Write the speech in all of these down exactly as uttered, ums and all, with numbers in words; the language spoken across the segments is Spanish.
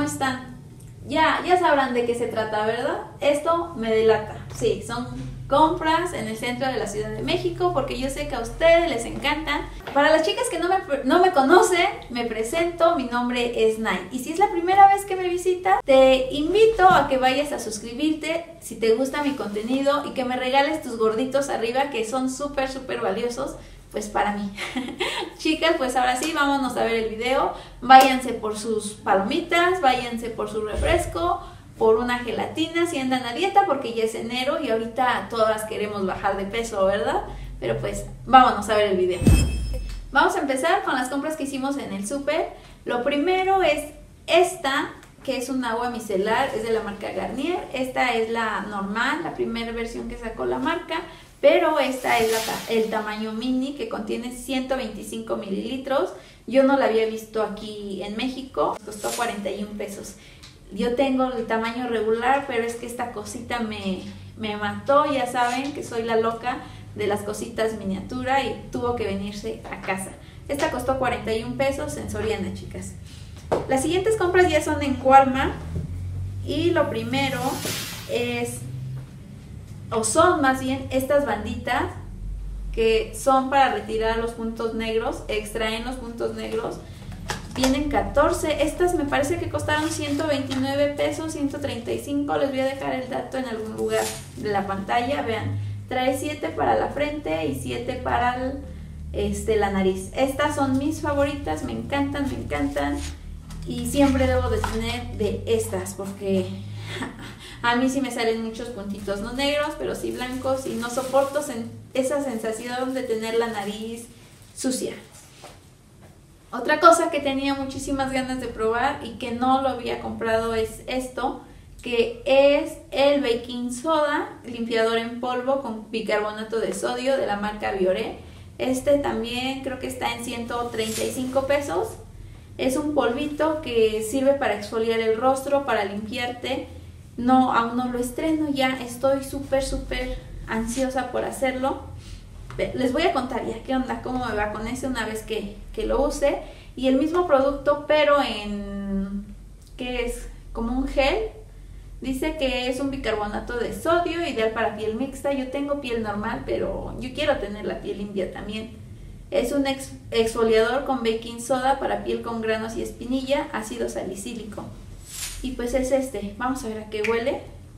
están? Ya, ya sabrán de qué se trata, ¿verdad? Esto me delata. Sí, son compras en el centro de la Ciudad de México, porque yo sé que a ustedes les encantan. Para las chicas que no me, no me conocen, me presento, mi nombre es Nay. Y si es la primera vez que me visitas, te invito a que vayas a suscribirte si te gusta mi contenido y que me regales tus gorditos arriba, que son súper, súper valiosos, pues para mí. Chicas, pues ahora sí, vámonos a ver el video. Váyanse por sus palomitas, váyanse por su refresco, por una gelatina si andan a dieta, porque ya es enero y ahorita todas queremos bajar de peso, ¿verdad? Pero pues vámonos a ver el video. Vamos a empezar con las compras que hicimos en el súper. Lo primero es esta, que es un agua micelar, es de la marca Garnier. Esta es la normal, la primera versión que sacó la marca, pero esta es la, el tamaño mini, que contiene ciento veinticinco mililitros. Yo no la había visto aquí en México, costó cuarenta y un pesos. Yo tengo el tamaño regular, pero es que esta cosita me, me mató. Ya saben que soy la loca de las cositas miniatura y tuvo que venirse a casa. Esta costó cuarenta y un pesos en Soriana, chicas. Las siguientes compras ya son en Walmart y lo primero es, o son más bien, estas banditas que son para retirar los puntos negros, extraen los puntos negros. Vienen catorce, estas me parece que costaron ciento veintinueve pesos, ciento treinta y cinco, les voy a dejar el dato en algún lugar de la pantalla. Vean, trae siete para la frente y siete para el, este, la nariz. Estas son mis favoritas, me encantan, me encantan y siempre debo de tener de estas porque a mí sí me salen muchos puntitos, no negros, pero sí blancos, y no soporto esa sensación de tener la nariz sucia. Otra cosa que tenía muchísimas ganas de probar y que no lo había comprado es esto, que es el baking soda, limpiador en polvo con bicarbonato de sodio de la marca Bioré. Este también creo que está en ciento treinta y cinco pesos. Es un polvito que sirve para exfoliar el rostro, para limpiarte. No, aún no lo estreno, ya estoy súper, súper ansiosa por hacerlo. Les voy a contar ya qué onda, cómo me va con ese una vez que, que lo use. Y el mismo producto, pero en, ¿qué es? Como un gel. Dice que es un bicarbonato de sodio, ideal para piel mixta. Yo tengo piel normal, pero yo quiero tener la piel limpia también. Es un ex, exfoliador con baking soda para piel con granos y espinilla, ácido salicílico. Y pues es este. Vamos a ver a qué huele.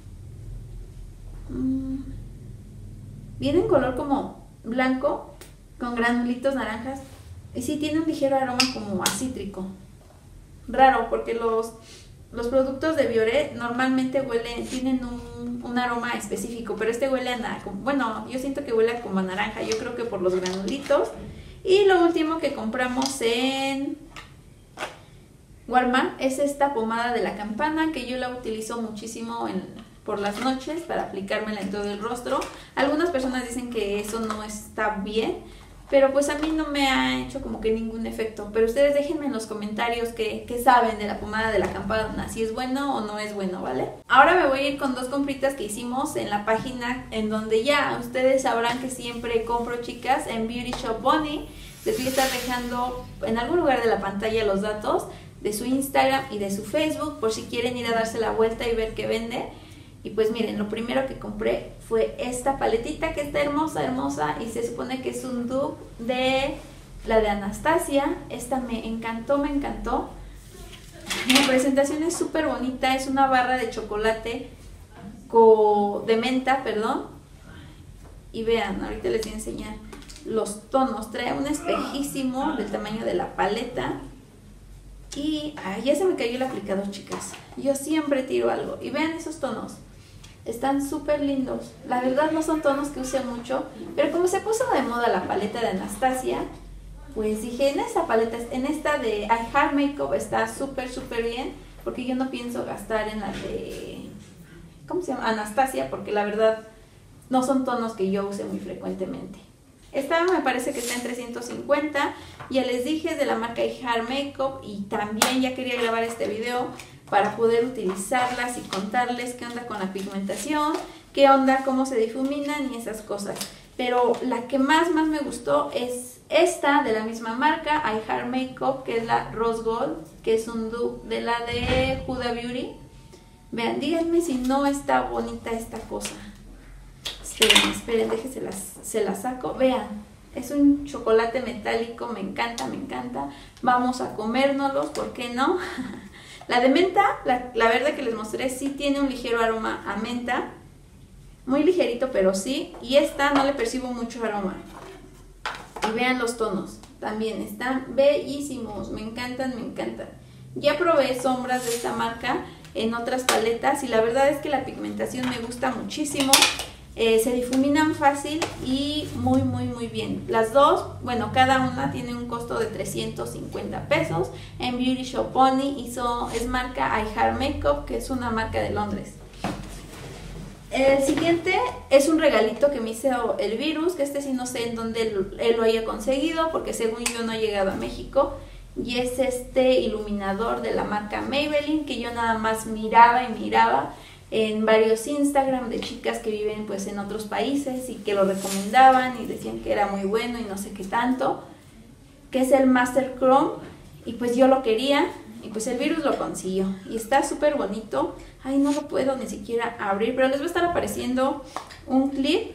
Mm. Viene en color como blanco con granulitos naranjas y sí tiene un ligero aroma como a cítrico, raro porque los, los productos de Bioré normalmente huelen, tienen un, un aroma específico, pero este huele a, bueno, yo siento que huele como a naranja, yo creo que por los granulitos. Y lo último que compramos en Walmart es esta pomada de la campana, que yo la utilizo muchísimo en por las noches para aplicármela en todo el rostro. Algunas personas dicen que eso no está bien, pero pues a mí no me ha hecho como que ningún efecto. Pero ustedes déjenme en los comentarios qué, qué saben de la pomada de la campana, si es bueno o no es bueno, ¿vale? Ahora me voy a ir con dos compritas que hicimos en la página, en donde ya ustedes sabrán que siempre compro, chicas, en Beauty Shop Bunny. Les voy a estar dejando en algún lugar de la pantalla los datos de su Instagram y de su Facebook, por si quieren ir a darse la vuelta y ver qué vende. Y pues miren, lo primero que compré fue esta paletita que está hermosa, hermosa, y se supone que es un dupe de la de Anastasia. Esta me encantó, me encantó. La presentación es súper bonita, es una barra de chocolate con, de menta, perdón. Y vean, ahorita les voy a enseñar los tonos. Trae un espejísimo del tamaño de la paleta. Y ay, ya se me cayó el aplicador, chicas. Yo siempre tiro algo. Y vean esos tonos. Están súper lindos. La verdad no son tonos que use mucho, pero como se puso de moda la paleta de Anastasia, pues dije, en esta paleta, en esta de I Heart Makeup está súper, súper bien, porque yo no pienso gastar en la de, ¿cómo se llama? Anastasia, porque la verdad no son tonos que yo use muy frecuentemente. Esta me parece que está en trescientos cincuenta, ya les dije, es de la marca I Heart Makeup, y también ya quería grabar este video para poder utilizarlas y contarles qué onda con la pigmentación, qué onda, cómo se difuminan y esas cosas. pero la que más más me gustó es esta de la misma marca, I Heart Makeup, que es la Rose Gold, que es un dupe de la de Huda Beauty. Vean, díganme si no está bonita esta cosa. Esperen, esperen, déjense las, se la saco. Vean, es un chocolate metálico, me encanta, me encanta. Vamos a comérnoslos, ¿por qué no? La de menta, la, la verde que les mostré, sí tiene un ligero aroma a menta. Muy ligerito, pero sí. Y esta no le percibo mucho aroma. Y vean los tonos, también están bellísimos, me encantan, me encantan. Ya probé sombras de esta marca en otras paletas y la verdad es que la pigmentación me gusta muchísimo. Eh, se difuminan fácil y muy muy muy bien. Las dos, bueno, cada una tiene un costo de trescientos cincuenta pesos. En Beauty Shop Pony hizo, es marca I Heart Makeup, que es una marca de Londres. El siguiente es un regalito que me hizo el Virus, que este sí no sé en dónde él, él lo haya conseguido, porque según yo no ha llegado a México. Y es este iluminador de la marca Maybelline, que yo nada más miraba y miraba en varios Instagram de chicas que viven pues en otros países y que lo recomendaban y decían que era muy bueno y no sé qué tanto, que es el Master Chrome, y pues yo lo quería. Y pues el Virus lo consiguió y está súper bonito. Ay, no lo puedo ni siquiera abrir, pero les va a estar apareciendo un clip.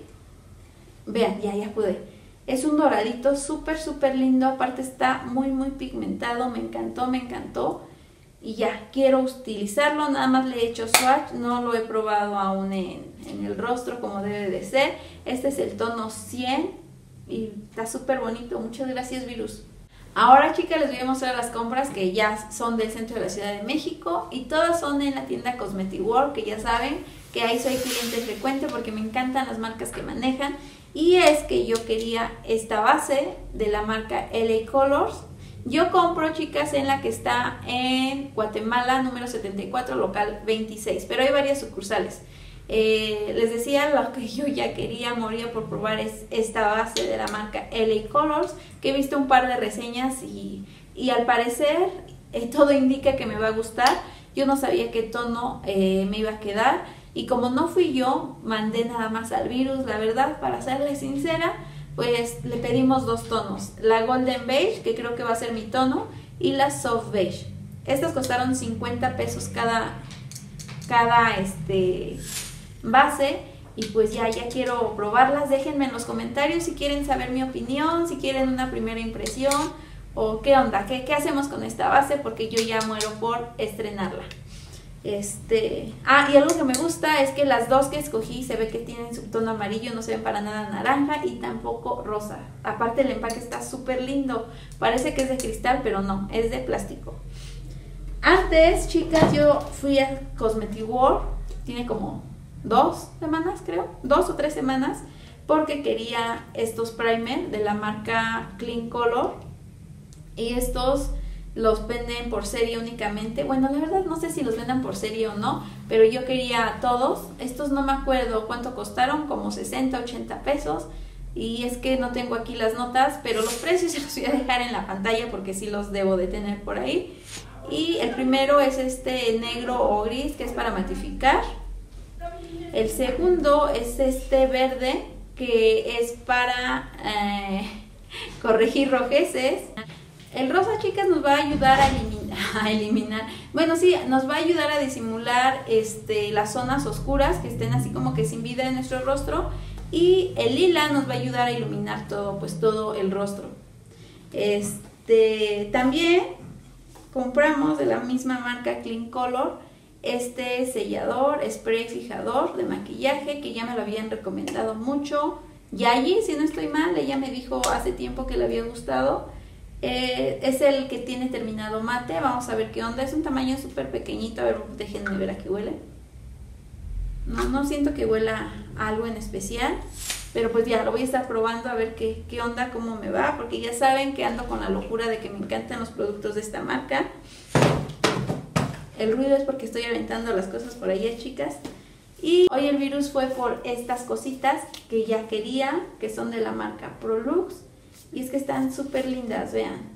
Vean, ya, ya pude. Es un doradito súper, súper lindo. Aparte está muy, muy pigmentado. Me encantó, me encantó. Y ya, quiero utilizarlo. Nada más le he hecho swatch. No lo he probado aún en, en el rostro como debe de ser. Este es el tono cien y está súper bonito. Muchas gracias, Virus. Ahora, chicas, les voy a mostrar las compras que ya son del centro de la Ciudad de México y todas son en la tienda Cosmetic World, que ya saben que ahí soy cliente frecuente porque me encantan las marcas que manejan. Y es que yo quería esta base de la marca L A Colors. Yo compro, chicas, en la que está en Guatemala, número setenta y cuatro, local veintiséis, pero hay varias sucursales. Eh, les decía, lo que yo ya quería, moría por probar es esta base de la marca L A Colors, que he visto un par de reseñas y, y al parecer eh, todo indica que me va a gustar. Yo no sabía qué tono eh, me iba a quedar y como no fui yo, mandé nada más al Virus, la verdad, para serle sincera, pues le pedimos dos tonos, la Golden Beige, que creo que va a ser mi tono, y la Soft Beige. Estas costaron cincuenta pesos cada, cada este... base y pues ya, ya quiero probarlas. Déjenme en los comentarios si quieren saber mi opinión, si quieren una primera impresión o qué onda, qué, qué hacemos con esta base, porque yo ya muero por estrenarla. Este, ah, y algo que me gusta es que las dos que escogí se ve que tienen subtono amarillo, no se ven para nada naranja y tampoco rosa. Aparte el empaque está súper lindo, parece que es de cristal, pero no, es de plástico. Antes, chicas, yo fui a Cosmetic World, tiene como dos semanas, creo, dos o tres semanas, porque quería estos primer de la marca Clean Color, y estos los venden por serie únicamente. Bueno, la verdad no sé si los vendan por serie o no, pero yo quería todos. Estos no me acuerdo cuánto costaron, como sesenta, ochenta pesos, y es que no tengo aquí las notas, pero los precios se los voy a dejar en la pantalla porque sí los debo de tener por ahí. Y el primero es este negro o gris, que es para matificar. El segundo es este verde, que es para eh, corregir rojeces. El rosa, chicas, nos va a ayudar a eliminar, a eliminar, bueno, sí, nos va a ayudar a disimular este, las zonas oscuras que estén así como que sin vida en nuestro rostro. Y el lila nos va a ayudar a iluminar todo, pues todo el rostro. Este, también compramos de la misma marca Clean Color este sellador, spray fijador de maquillaje, que ya me lo habían recomendado mucho. Yayi, si no estoy mal, ella me dijo hace tiempo que le había gustado. Eh, es el que tiene terminado mate. Vamos a ver qué onda. Es un tamaño súper pequeñito. A ver, déjenme ver a qué huele. No, no siento que huela a algo en especial, pero pues ya lo voy a estar probando a ver qué, qué onda, cómo me va, porque ya saben que ando con la locura de que me encantan los productos de esta marca. El ruido es porque estoy aventando las cosas por allá, chicas. Y hoy el Virus fue por estas cositas que ya quería, que son de la marca Prolux. Y es que están súper lindas, vean.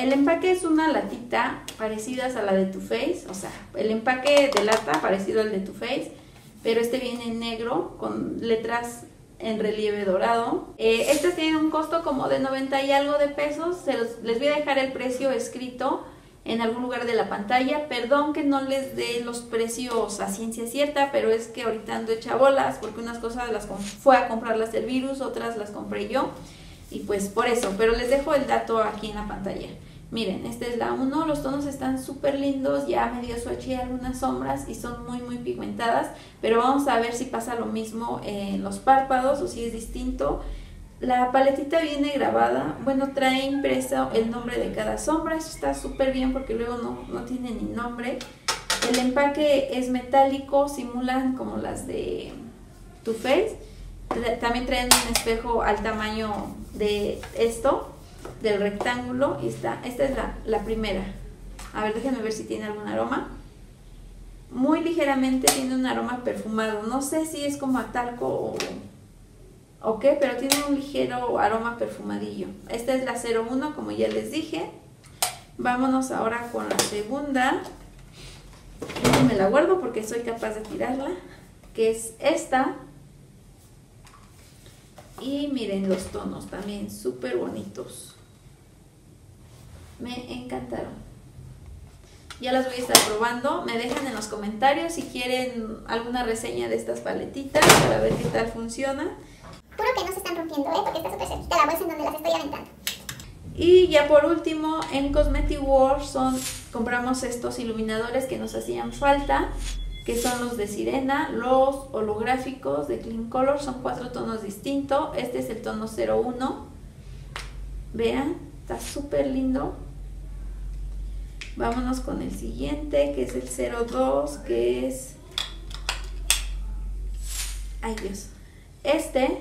el empaque es una latita parecida a la de Too Faced, o sea, el empaque de lata parecido al de Too Faced, pero este viene en negro con letras en relieve dorado. Eh, estas tienen un costo como de noventa y algo de pesos. Se los, les voy a dejar el precio escrito en algún lugar de la pantalla. Perdón que no les dé los precios a ciencia cierta, pero es que ahorita ando hecha bolas porque unas cosas las fue a comprarlas el virus, otras las compré yo y pues por eso, pero les dejo el dato aquí en la pantalla. Miren, esta es la uno, los tonos están súper lindos, ya medio swatché algunas sombras y son muy muy pigmentadas, pero vamos a ver si pasa lo mismo en los párpados o si es distinto. La paletita viene grabada, bueno, trae impreso el nombre de cada sombra, eso está súper bien porque luego no, no tiene ni nombre. El empaque es metálico, simulan como las de Too Faced. También traen un espejo al tamaño de esto, del rectángulo, y está, esta es la, la primera. A ver, déjenme ver si tiene algún aroma. Muy ligeramente tiene un aroma perfumado, no sé si es como a talco o, o qué, pero tiene un ligero aroma perfumadillo. Esta es la cero uno, como ya les dije. Vámonos ahora con la segunda. Yo me la guardo porque soy capaz de tirarla, que es esta. Y miren los tonos también súper bonitos, me encantaron. Ya las voy a estar probando. Me dejan en los comentarios si quieren alguna reseña de estas paletitas para ver qué tal funcionan. Juro que no se están rompiendo, ¿eh? Porque está súper cerquita la bolsa en donde las estoy aventando. Y ya por último, en Cosmetic World son, compramos estos iluminadores que nos hacían falta, que son los de Sirena, los holográficos de Clean Color. Son cuatro tonos distintos. Este es el tono cero uno. Vean, está súper lindo. Vámonos con el siguiente, que es el cero dos, que es... Ay Dios. Este,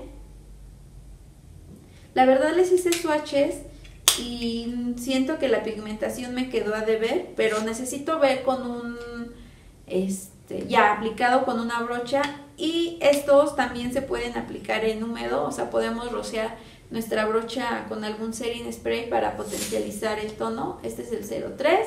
la verdad les hice swatches y siento que la pigmentación me quedó a deber, pero necesito ver con un... Este, ya aplicado con una brocha, y estos también se pueden aplicar en húmedo, o sea, podemos rociar nuestra brocha con algún setting spray para potencializar el tono. Este es el cero tres.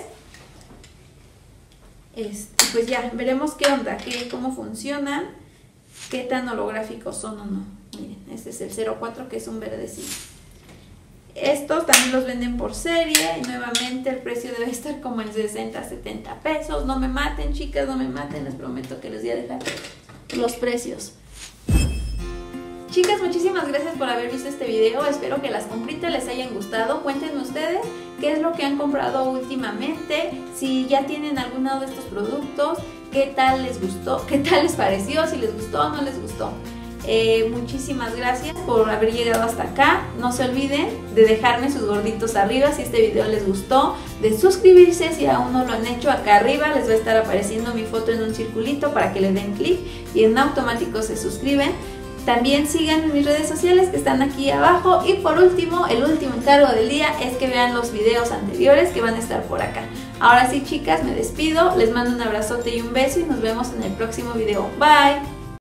Este, pues ya, veremos qué onda, qué, cómo funcionan, qué tan holográficos son o no. Miren, este es el cero cuatro, que es un verdecito. Estos también los venden por serie y nuevamente el precio debe estar como en sesenta, setenta pesos. No me maten, chicas, no me maten, les prometo que les voy a dejar los precios. Chicas, muchísimas gracias por haber visto este video. Espero que las compritas les hayan gustado. Cuéntenme ustedes qué es lo que han comprado últimamente, si ya tienen alguno de estos productos, qué tal les gustó, qué tal les pareció, si les gustó o no les gustó. Eh, muchísimas gracias por haber llegado hasta acá. No se olviden de dejarme sus gorditos arriba si este video les gustó, de suscribirse si aún no lo han hecho. Acá arriba les va a estar apareciendo mi foto en un circulito para que le den clic y en automático se suscriben. También sigan mis redes sociales que están aquí abajo. Y por último, el último encargo del día es que vean los videos anteriores que van a estar por acá. Ahora sí, chicas, me despido, les mando un abrazote y un beso y nos vemos en el próximo video. Bye.